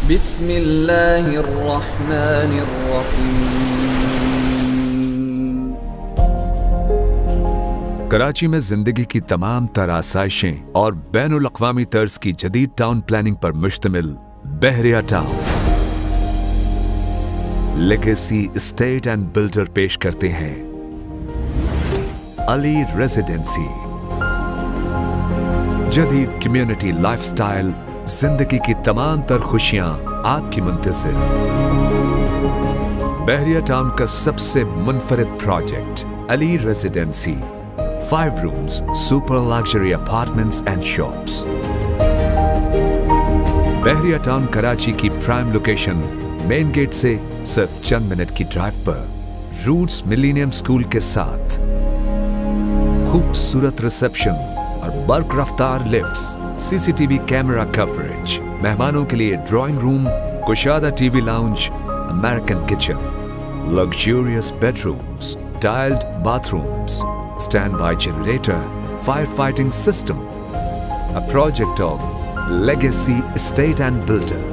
बिस्मिल्लाहिर्रहमानिर्रहीम। कराची में जिंदगी की तमाम तरह आसाइशें और बैनुल अक़वामी तर्ज की जदीद टाउन प्लानिंग पर मुश्तमिल Bahria town legacy estate and builder पेश करते हैं अली रेजिडेंसी। जदीद कम्युनिटी लाइफस्टाइल, जिंदगी की तमाम तर खुशियां आपकी मुंतज़िर। बहरिया टाउन का सबसे मुनफरिद project Ali residency, 5 rooms, super luxury apartments and shops। Bahria town Karachi की प्राइम लोकेशन, मेन गेट से सिर्फ चंद मिनट की ड्राइव पर, रूट्स मिलेनियम स्कूल के साथ, खूबसूरत रिसेप्शन और बर्क रफ्तार लिफ्ट्स, सीसीटीवी कैमरा कवरेज, मेहमानों के लिए ड्राइंग रूम, कुशादा TV lounge, American kitchen, luxurious bedrooms, tiled bathrooms, standby generator, firefighting system, a project of Legacy Estate and Builder।